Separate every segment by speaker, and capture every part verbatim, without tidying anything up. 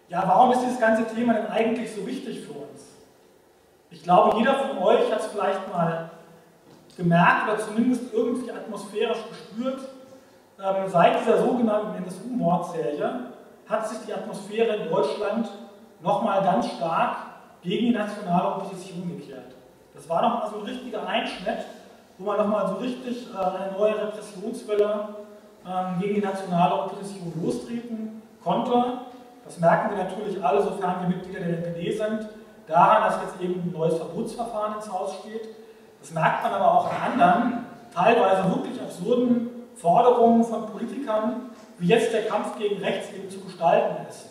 Speaker 1: Ja, warum ist dieses ganze Thema denn eigentlich so wichtig für uns? Ich glaube, jeder von euch hat es vielleicht mal gemerkt oder zumindest irgendwie atmosphärisch gespürt. Ähm, seit dieser sogenannten N S U-Mordserie hat sich die Atmosphäre in Deutschland nochmal ganz stark gegen die nationale Opposition gekehrt. Das war nochmal so ein richtiger Einschnitt, wo man nochmal so richtig äh, eine neue Repressionswelle ähm, gegen die nationale Opposition lostreten konnte. Das merken wir natürlich alle, sofern wir Mitglieder der N P D sind, daran, dass jetzt eben ein neues Verbotsverfahren ins Haus steht. Das merkt man aber auch an anderen, teilweise wirklich absurden Forderungen von Politikern, wie jetzt der Kampf gegen rechts eben zu gestalten ist.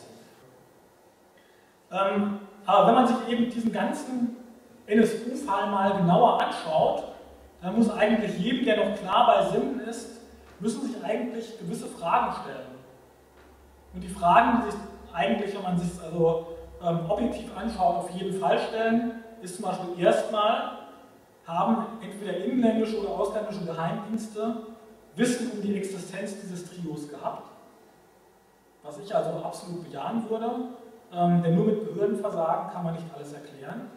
Speaker 1: Ähm, aber wenn man sich eben diesen ganzen N S U-Fall mal genauer anschaut, dann muss eigentlich jedem, der noch klar bei Sinnen ist, müssen sich eigentlich gewisse Fragen stellen. Und die Fragen, die sich eigentlich, wenn man sich es also ähm, objektiv anschaut, auf jeden Fall stellen, ist zum Beispiel erstmal, haben entweder inländische oder ausländische Geheimdienste Wissen um die Existenz dieses Trios gehabt, was ich also absolut bejahen würde, ähm, denn nur mit Behördenversagen kann man nicht alles erklären.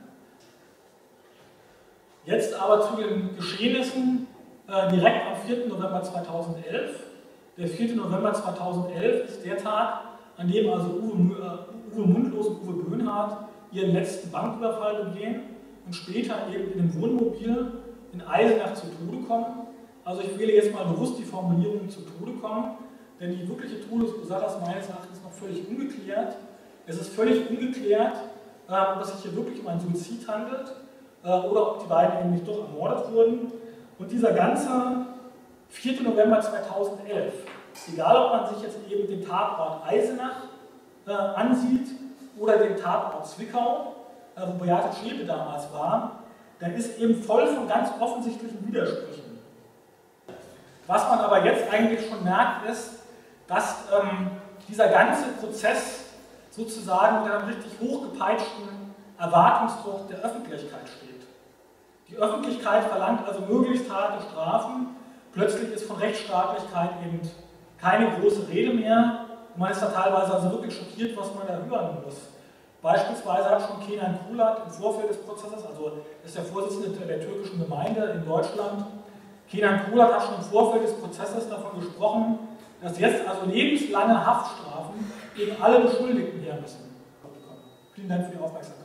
Speaker 1: Jetzt aber zu den Geschehnissen äh, direkt am vierten November zweitausendelf. Der vierte November zweitausendelf ist der Tag, an dem also Uwe, äh, Uwe Mundlos und Uwe Böhnhardt ihren letzten Banküberfall begehen und später eben in einem Wohnmobil in Eisenach zu Tode kommen. Also ich wähle jetzt mal bewusst die Formulierung zu Tode kommen, denn die wirkliche Todesursache ist meines Erachtens noch völlig ungeklärt. Es ist völlig ungeklärt, äh, ob es sich hier wirklich um einen Suizid handelt äh, oder ob die beiden eben nicht doch ermordet wurden. Und dieser ganze vierte November zweitausendelf, egal ob man sich jetzt eben den Tatort Eisenach äh, ansieht oder den Tatort Zwickau, äh, wo Beate Zschäpe damals war, dann ist eben voll von ganz offensichtlichen Widersprüchen. Was man aber jetzt eigentlich schon merkt, ist, dass ähm, dieser ganze Prozess sozusagen unter einem richtig hochgepeitschten Erwartungsdruck der Öffentlichkeit steht. Die Öffentlichkeit verlangt also möglichst harte Strafen. Plötzlich ist von Rechtsstaatlichkeit eben keine große Rede mehr. Und man ist da teilweise also wirklich schockiert, was man da hören muss. Beispielsweise hat schon Kenan Kulat im Vorfeld des Prozesses, also ist der Vorsitzende der türkischen Gemeinde in Deutschland, Kenan Kulat hat schon im Vorfeld des Prozesses davon gesprochen, dass jetzt also lebenslange Haftstrafen gegen alle Beschuldigten her müssen. Vielen Dank für die Aufmerksamkeit.